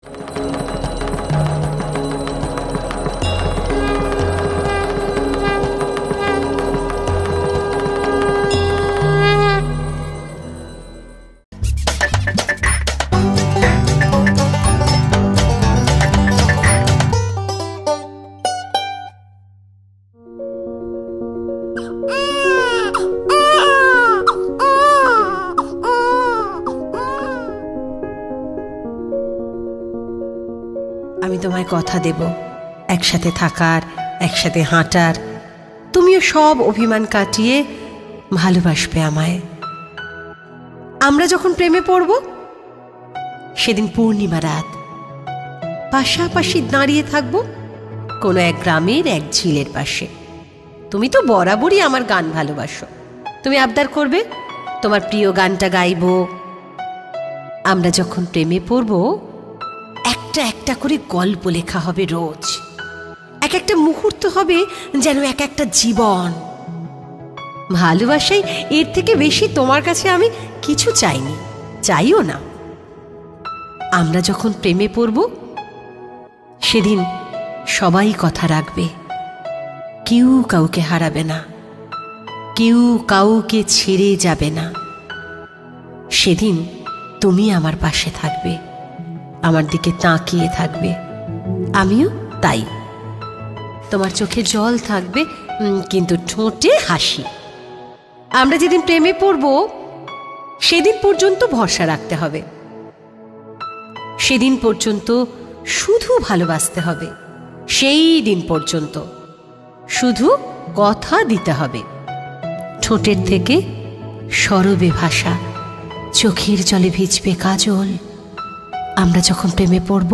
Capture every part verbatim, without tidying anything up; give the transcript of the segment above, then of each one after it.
আমি তোমায় কথা দেব একসাথে থাকার, একসাথে হাঁটার। তুমিও সব অভিমান কাটিয়ে ভালোবাসবে আমায়। আমরা যখন প্রেমে পড়ব সেদিন পূর্ণিমা রাত, পাশাপাশি দাঁড়িয়ে থাকবো কোনো এক গ্রামের এক ঝিলের পাশে। তুমি তো বরাবরই আমার গান ভালোবাসো, তুমি আবদার করবে তোমার প্রিয় গানটা গাইব। আমরা যখন প্রেমে পড়ব একটা একটা করে গল্প লেখা হবে রোজ, এক একটা মুহূর্ত হবে যেন এক একটা জীবন। ভালোবাসাই এর থেকে বেশি তোমার কাছে আমি কিছু চাইনি, চাইও না। আমরা যখন প্রেমে পড়ব সেদিন সবাই কথা রাখবে, কেউ কাউকে হারাবে না, কেউ কাউকে ছেড়ে যাবে না। সেদিন তুমি আমার পাশে থাকবে, আমার দিকে তাকিয়ে থাকবে, আমিও তাই। তোমার চোখে জল থাকবে কিন্তু ঠোঁটে হাসি। আমরা যেদিন প্রেমে পড়ব সেদিন পর্যন্ত ভরসা রাখতে হবে, সেদিন পর্যন্ত শুধু ভালোবাসতে হবে, সেই দিন পর্যন্ত শুধু কথা দিতে হবে। ঠোঁটের থেকে সরবে ভাষা, চোখের জলে ভিজবে কাজল। আমরা যখন প্রেমে পড়ব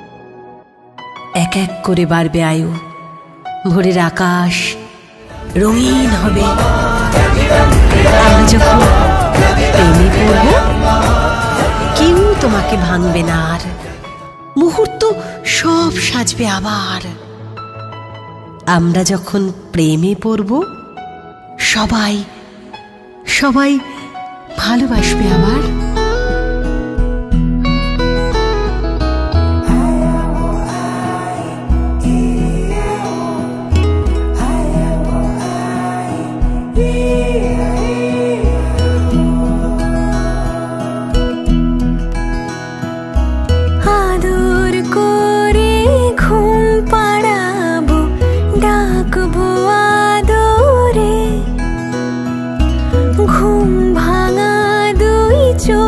এক এক করে বাড়বে আয়ু, ভোরের আকাশ রঙিন হবে। আমরা যখন প্রেমে পড়ব কেউ তোমাকে ভাঙবে না, আর মুহূর্ত সব সাজবে আবার। আমরা যখন প্রেমে পড়ব সবাই সবাই ভালোবাসবে আবার। ঘুম ভাঙা দুই চোখ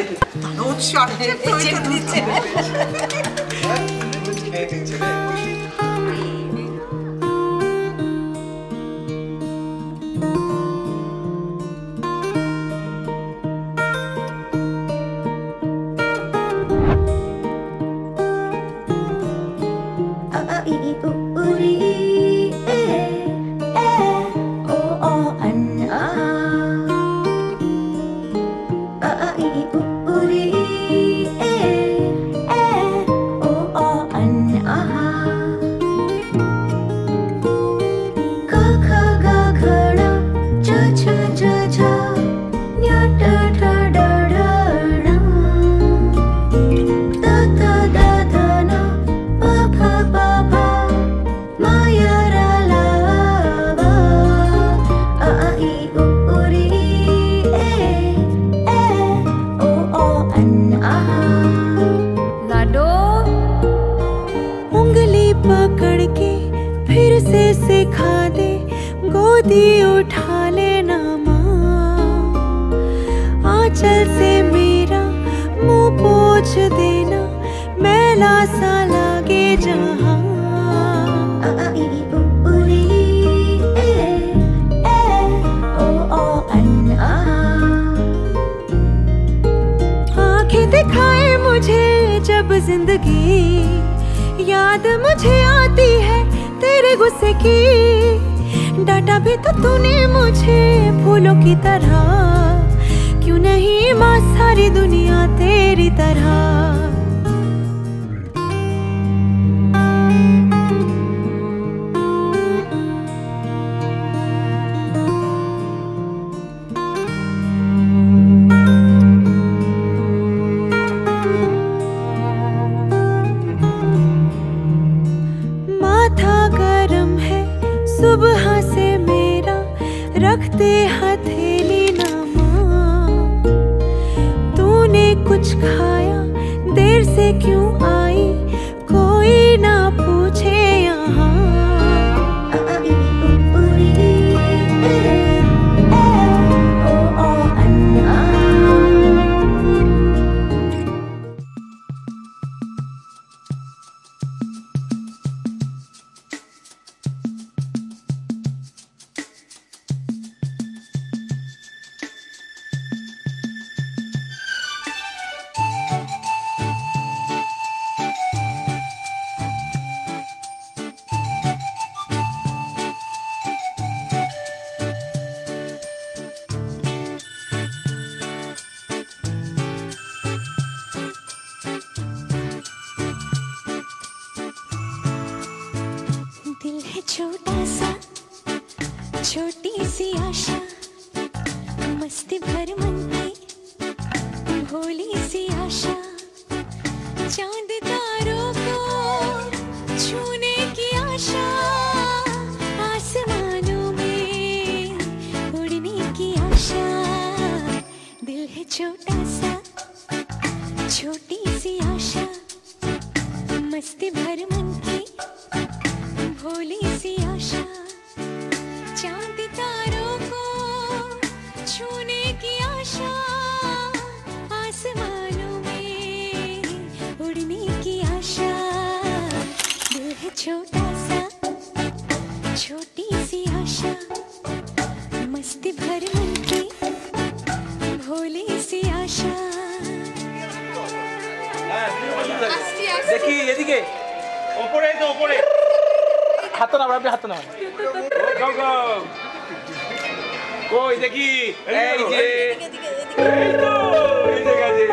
রোজ শর্টে সোয়েটার দিচ্ছে। जिंदगी याद मुझे आती है तेरे गुस्से की, डांटा भी तो तूने मुझे फूलों की तरह, क्यों नहीं माँ सारी दुनिया तेरी तरह। सुबह से मेरा रखते हथेली ना माँ, तूने कुछ खाया देर से क्यों आई, कोई ना पूछे यहाँ। छोटा सा छोटी सी आशा, मस्ती भर मन की भोली सी आशा, चांद तारों को छूने की आशा, आसमानों में उड़ने की आशा। दिल है छोटा सा छोटी सी आशा, मस्ती भर मन की भोली सी आशा, चांद तारों को छूने की आशा, आसमानों में उड़ने की आशा। दिल है छोटा सा छोटी सी आशा, मस्ती भर मन की भोली सी आशा। देखी এদিকে উপরে তো উপরে হাত না আপনি হাত না গো গো কই দেখি এই যে এই তো এই জায়গা যে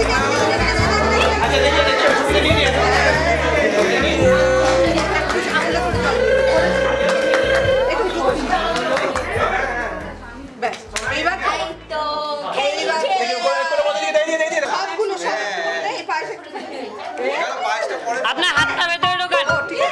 আপনার হাতটা ভেতরে ঢোকান।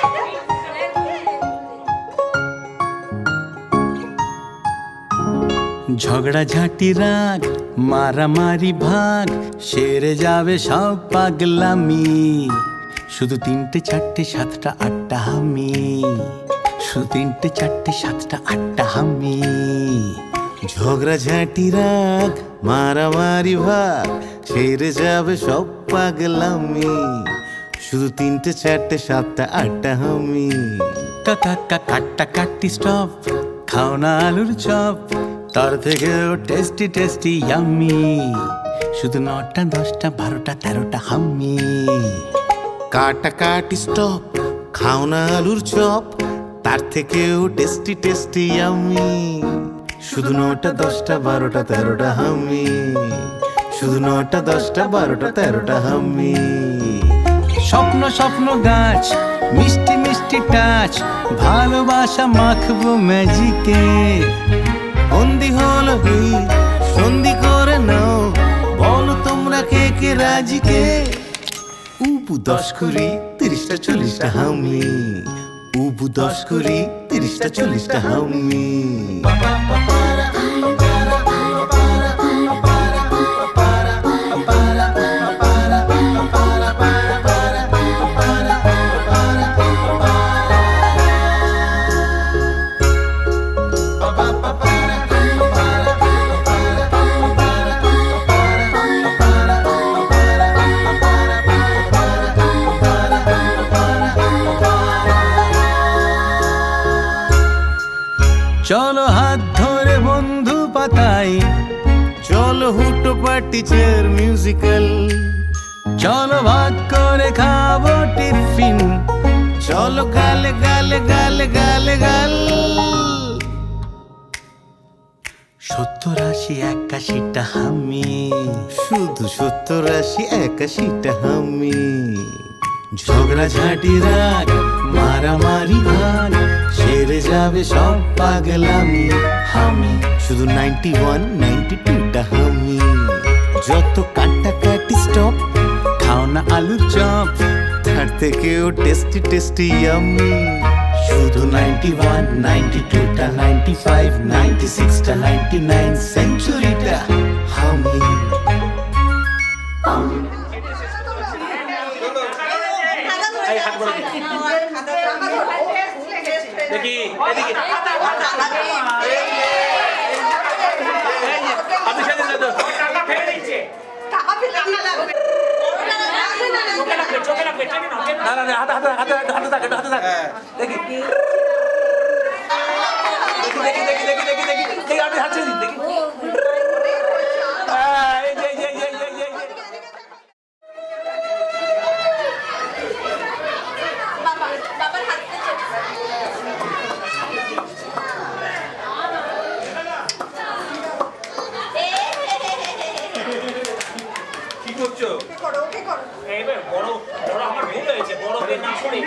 ঝগড়া ঝাঁটি রাগ মারামারি ভাগ সেরে যাবে সব পাগলামি, শুধু তিনটে চারটে সাতটা আটটা হামি, শুধু তিনটে চারটে সাতটা আটটা হামি। ঝগড়া ঝাঁটি রাগ মারামারি ভাগ সেরে যাবে সব পাগলামি, শুধু তিনটে চারটে সাতটা আটটা হামি। কাকা কাটা কাটি স্টপ, খাও না আলুর চপ, তার থেকেও টেস্টি টেস্টি ইয়াম্মি, শুধু নটা দশটা বারোটা তেরোটা হামি। কাটা কাটি স্টপ, খাও না আলুর চপ, তার থেকেও টেস্টি টেস্টি ইয়াম্মি, শুধু নটা দশটা বারোটা তেরোটা হামি, শুধু নটা দশটা বারোটা তেরোটা হামি। স্বপ্ন স্বপ্ন গাছ মিষ্টি মিষ্টি টাচ, ভালোবাসা মাখবো ম্যাজিকে, বন্দি হলো এই সন্ধি করে নাও, বলো তোমরা কে কে রাজিকে। উবু দশ কুড়ি তিরিশটা চল্লিশটা হামি, উবু দশ কুড়ি তিরিশটা চল্লিশটা হামি। চলো হাত ধরে বন্ধু পাতাই, চলো হুটো পার্টি চেয়ার মিউজিক্যাল, চলো ভাগ করে খাবো টিফিন, চলো গালে গালে গালে গালে গাল। সত্তর আশি একাশিটা হামি, শুধু সত্তর আশি একাশিটা হামি। ঝগড়া ঝাঁটি রাগ মারামারি ভাগ সেরে যাবে সব পাগলামি, হামি শুধু নাইনটি ওয়ান নাইনটি টুটা হামি। যত কাটা কাটি স্টপ, খাও না আলুর চপ, তার থেকেও টেস্টি টেস্টি ইয়াম্মি, শুধু নাইনটি ওয়ান নাইনটি টুটা নাইনটি ফাইভ নাইনটি সিক্সটা নাইনটি নাইন সেঞ্চুরিটা হামি। দেখি এদিকে আপনি সাথে সাথে টাকা ফেলে দিচ্ছে, টাকা ফেলে লাগবে চোখে লাগবে চোখে লাগবে, না না হাতে হাতে হাতে হাতে থাকে হাতে থাকে দেখি দেখি দেখি দেখি দেখি দেখি দেখি আপনি হাতে দিন দেখি। এই যে এই যে এই যে বাবা বাবার হাতে কি করছো? কি করো কি করো এই বড় বড় আমার ভুল হয়েছে, বড় বের না শুনি।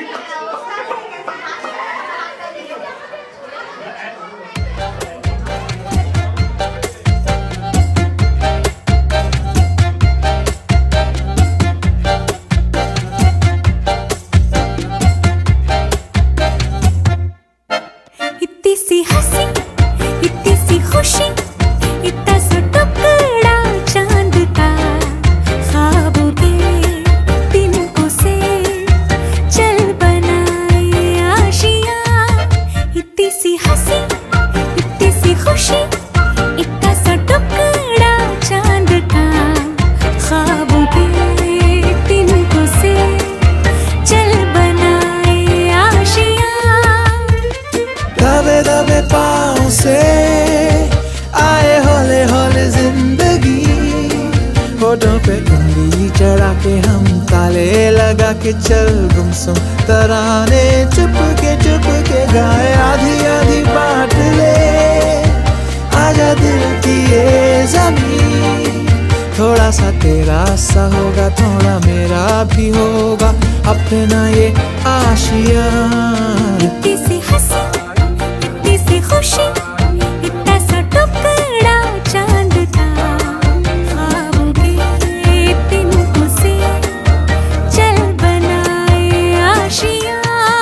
इतनी सी हंसी इतनी सी खुशी, इतना सा टुकड़ा चांद का, ख्वाबों के तिनकों से चल बनाए आशियां। इतनी सी हंसी इतनी सी खुशी, इतना सा टुकड़ा चांद का, ख्वाबों के तिनकों से चल बनाए आशियां। दबे दबे पाँव से आए हौले हौले जिंदगी, होठों पे उंगली चढ़ा के हम ताले लगा के चल गुमसुम तराने चुप के चुप के गाए, आधी आधी बांट ले आजा दिल की ये ज़मीं, थोड़ा सा तेरा सा होगा, थोड़ा मेरा भी होगा अपना ये आशिया। इतनी सी हंसी, इतनी सी खुशी, इतना सा टुकड़ा चांद का, ख्वाबों के तिनकों से चल बनाए आशिया।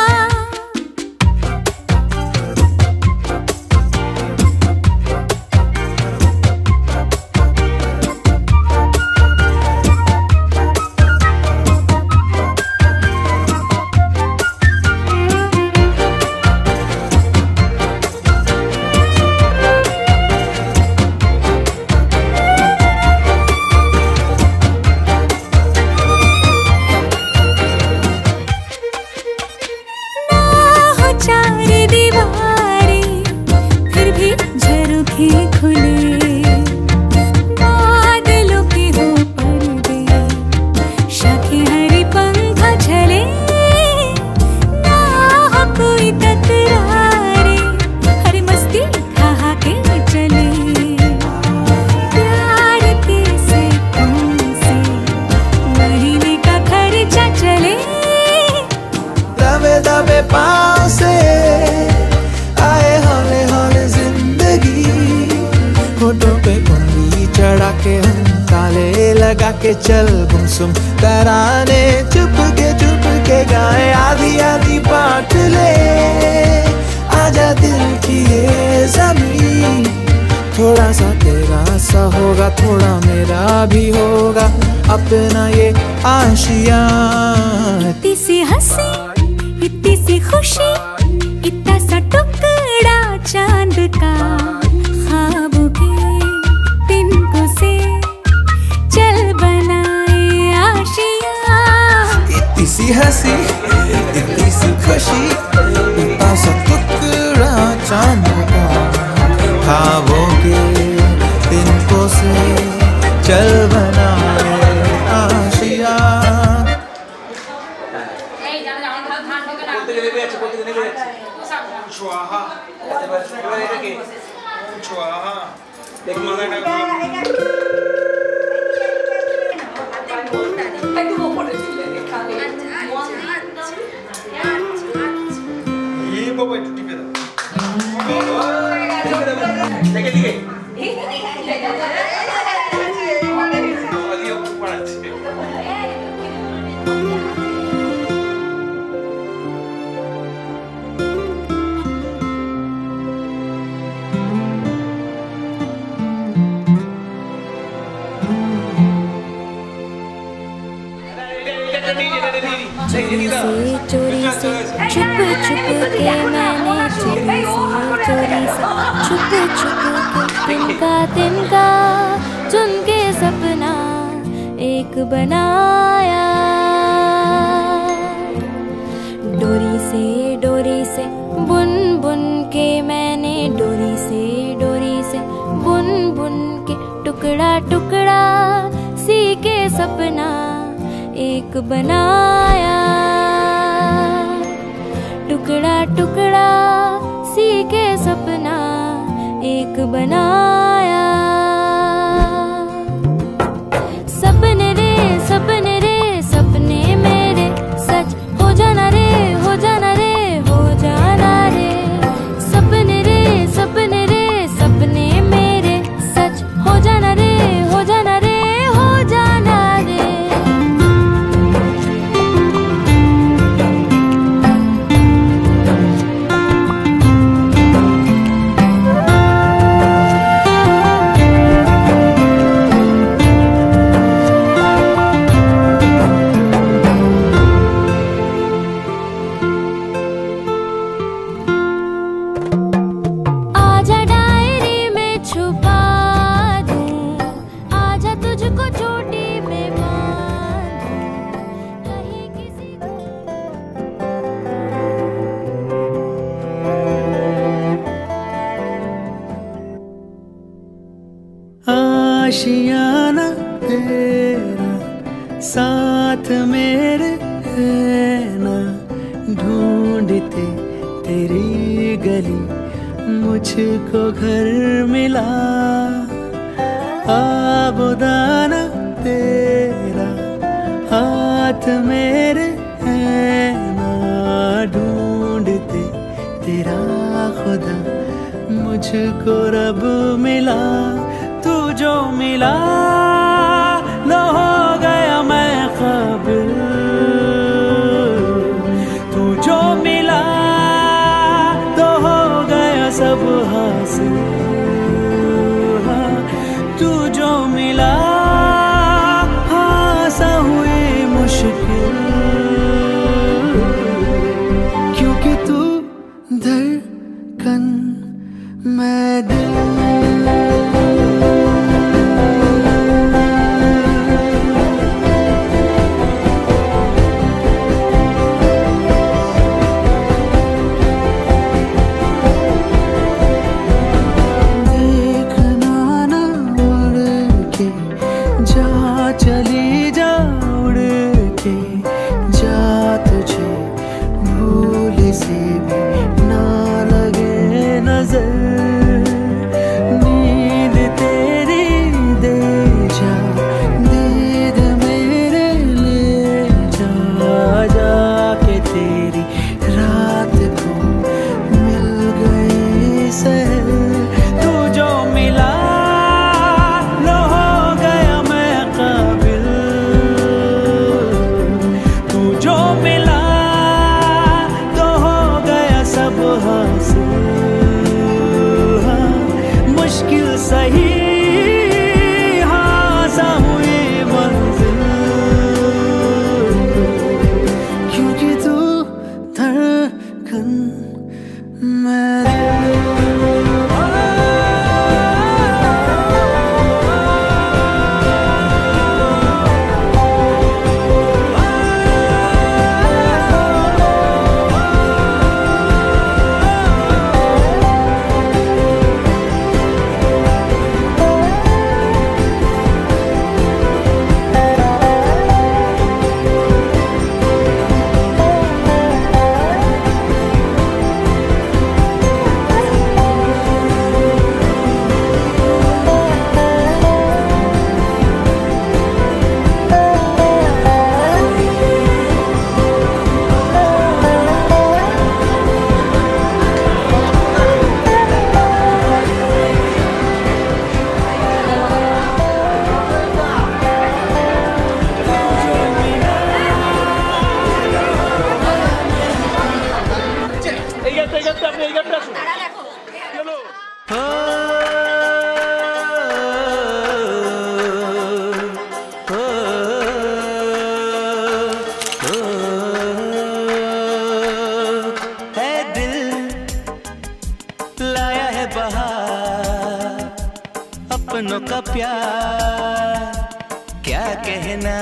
चार दीवारें फिर भी झरोखे खुले, बादलों के हो पर्दे, शाखें हरी पंखा झले, ना हो कोई तकरारे, हर मस्ती खा के चले, प्यार के सिक्कों से महीने का खर्चा चले। दबे दबे पाँव से आए हौले हौले जिंदगी, होठों पे उंगली चढ़ा के हम ताले लगा के चल गुमसुम तराने चुप के चुप के गाए, आधी आधी बांट ले आजा दिल की ये ज़मीं। थोड़ा सा तेरा सा होगा, थोड़ा मेरा भी होगा अपना ये आशिया। इतनी सी हंसी, इतनी सी खुशी, इतना सा टुकड़ा चांद का, ख्वाबों के तिनकों से चल बनाए आशिया। इतनी सी हंसी, इतनी सी खुशी, इतना सा टुकड़ा चांद का, ख्वाबों के तिनकों से चल बनाए आशिया। ये बाबा একটু টিপে দাও। দেখে দিকে चोरी से चोरी से छुप छुप के मैंने, चोरी से चोरी से छुप छुप के तिनका तिनका चुन के सपना एक बनाया। डोरी से डोरी से बुन बुन के मैंने, डोरी से डोरी से बुन बुन के टुकड़ा टुकड़ा सी के सपना एक बनाया। टुकड़ा टुकड़ा सी के सपना एक बनाया। सपने रे सपने रे सपने मेरे सच हो जाना रे, हो जाना रे, हो जाना रे। सपने रे सपने रे सपने मेरे सच हो जाना रे, हो जाना रे, हो जाना रे। आशियाना तेरा साथ मेरे है ना, ढूंढते तेरी गली मुझको घर मिला। आबोदाना मुझको रब मिला, तू जो मिला लो हो गया मैं काबिल, तू जो मिला तो हो गया सब हासिल, हाँ, तू जो मिला आसा हुई मुश्किल, क्योंकि तू धड़कन मैं दिल। चली जा उड़ के जा, तुझे भूल से भी ना लगे नजर, नींद तेरी दे जा, दीद मेरे ले जा, जाके तेरी रात को मिल गई सहर, तू जो मिला मुश्किल सही हासा हुई मंजिल, क्योंकि तू धड़कन मैं अपनों का प्यार क्या कहना,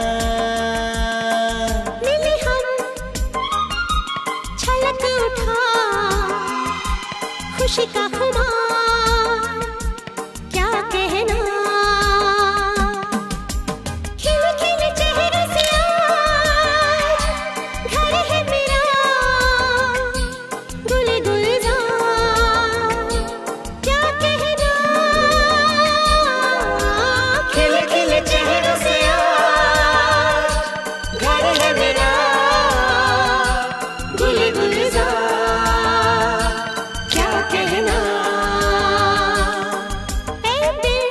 मिले हम छलक उठा खुशी का खुमार क्या कहना, खिले खिले चेहरे से आज घर है मेरा गुल गुलजार क्या कहना, खिले खिले चेहरे से आज घर है मेरा गुल गुलजार क्या कहना, ऐ दिल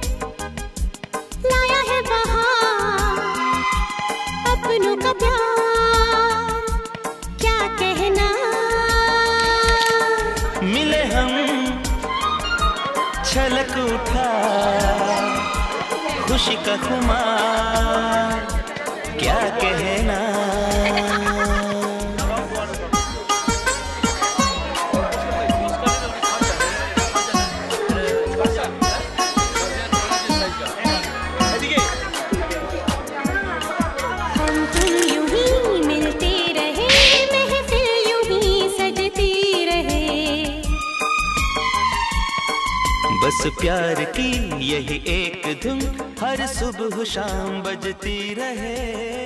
लाया है बहार अपनों का प्यार क्या कहना, मिले हम छलक उठा खुशी का खुमार क्या कहना, हम तुम यूं ही मिलते रहे, महफिल यूं ही सजती रहे, बस प्यार की यही एक धुन हर सुबह शाम बजती रहे।